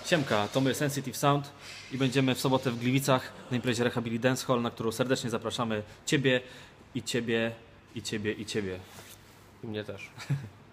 Siemka, to my Sensitive Sound i będziemy w sobotę w Gliwicach na imprezie Rehabilit Dance Hall, na którą serdecznie zapraszamy Ciebie i Ciebie i Ciebie i Ciebie. I mnie też.